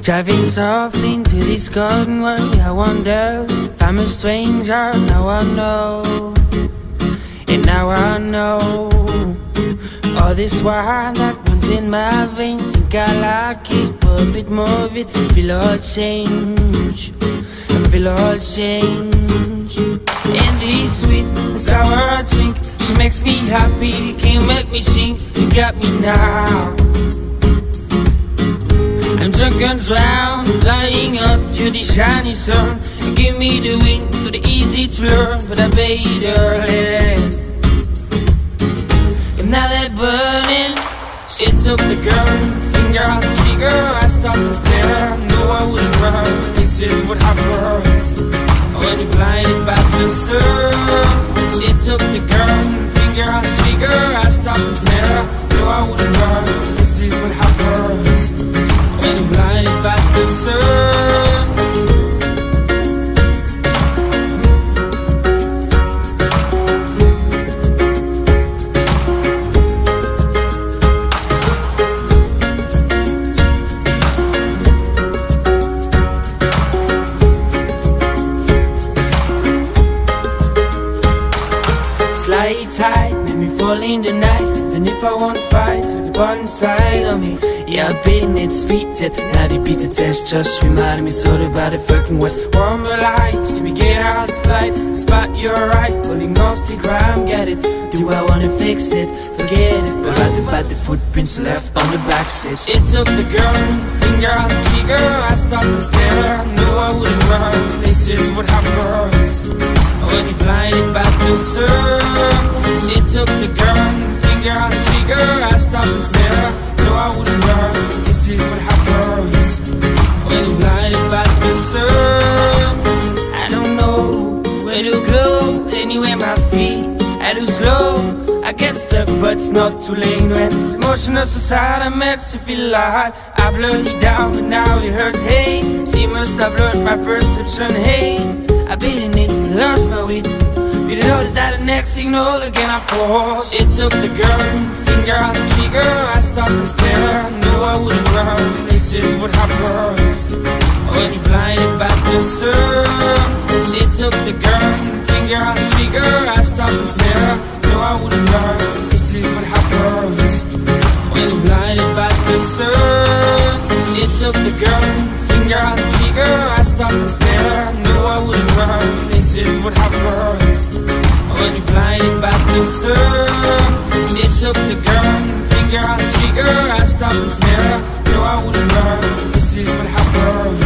Driving softly into this golden world, I wonder if I'm a stranger. Now I know, and now I know. All this wine that runs in my veins, think I like it, but a bit more of it. Feel all change, I feel all change. And this sweet and sour drink, she makes me happy, can't make me sing. You got me now. I'm drunk and drowned, flying up to the shiny sun. You give me the wind, to the easy to learn, but I paid early. And now they're burning. She took the gun, finger on the trigger. I stopped and stared, no I wouldn't run. This is what happens when you're blinded by the sun. She took the gun, finger on the trigger. I stopped and stared, no I wouldn't run. This is what happens when you're blinded by the sun. Slide tight, make me fall in the night. And if I want to fight, the bottom side of me. Yeah, I've been it, speed it. Now they beat the test, just reminded me sort of about the fucking West. Warm the light, let me get out of spite. Spot you're right, pulling off the ground, get it. Do I wanna fix it? Forget it. But right about the footprints left on the back seat. She took the gun, finger on the trigger. I stopped and stared, no I wouldn't run. This is what happens when you're blinded by the sun. She took the gun, finger on the trigger. I stopped and stared, no I wouldn't run. This is what happens when you're blinded by the sun. I don't know where to go, anywhere my feet I do slow. I get stuck but it's not too late. When this emotional society makes you feel alive, I blurred it down but now it hurts. Hey, she must have learned my perception. Hey, I've been in it, lost my way. You know that the next signal again I fall. She took the gun, finger on the trigger. I stopped and stared, no I wouldn't run. This is what happens when you're blinded by the sun. She took the gun, finger on the trigger. I stopped and stared, no I wouldn't run. This is what happens when you're blinded by the sun. She took the gun, finger on the trigger. I stopped and stared, no I wouldn't run. This is what happens when you're blinded by the sun. She took the gun, finger on the trigger. I stopped and stared, no I wouldn't run. This is what happens